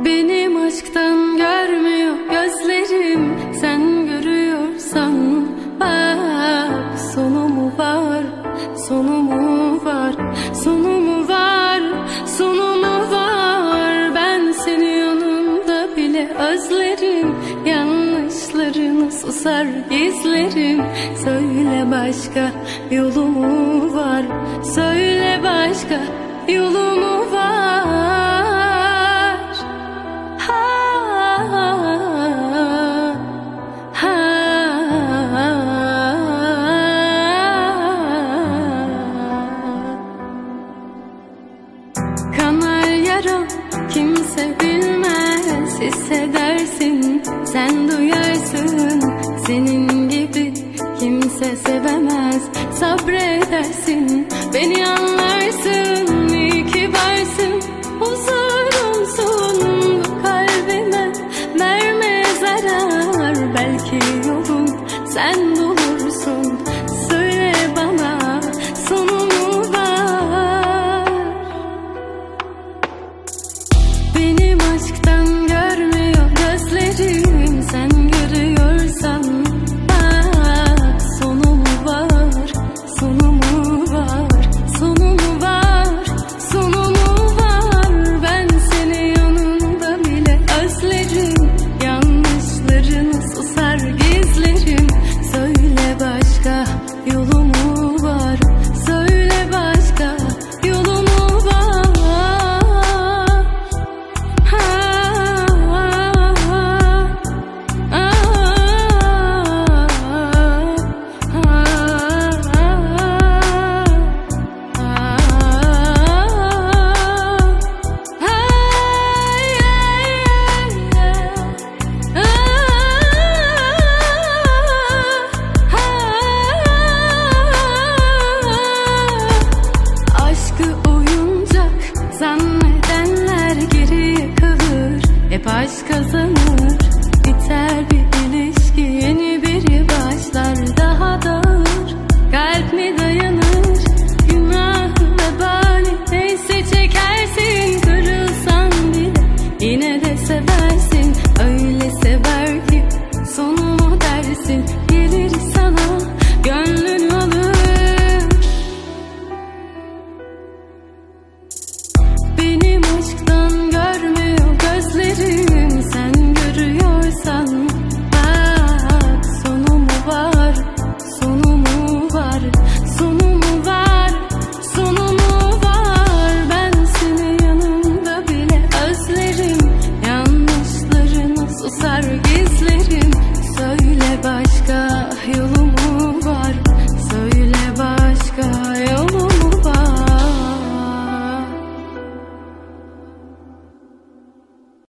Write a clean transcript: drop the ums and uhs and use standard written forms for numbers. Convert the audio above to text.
Benim aşktan görmüyor gözlerim, sen görüyorsan bak. Sonu mu var, sonu mu var, sonu mu var, sonu mu var? Ben seni yanımda bile özlerim, yanlışlarını susar gizlerim. Söyle başka yolu mu var, söyle başka yolu mu var? Kanar yara kimse bilmez, hissedersin, sen duyarsın. Senin gibi kimse sevemez, sabredersin, beni anlarsın. İyi ki varsın, huzurumsun bu kalbime, verme zarar. Belki yolun sen bulursun, söyle bana sonu mu var? Benim aşktan görmüyor gözlerim, sen görüyorsan bak. Sonu mu var, sonu mu var, sonu mu var, sonu mu var? Ben seni yanımda bile özlerim, yanlışlarını susar gizlerim. Söyle başka yolu mu var, söyle başka yolu mu var? Zannedenler geriye kalır, hep aşk kazanır. Biter bir ilişki, yeni biri başlar, daha da ağır. Kalp mi dayanır, günahı vebali neyse çekersin. Kırılsan bile yine de seversin, öyle sever ki sonu mu dersin? Gelir sana gönlünü alır. Benim aşktan görmüyor gözlerim, sen görüyorsan bak. Sonu mu var, sonu mu var, sonu mu var, sonu mu var? Ben seni yanımda bile özlerim, yanlışlarını susar gizlerim.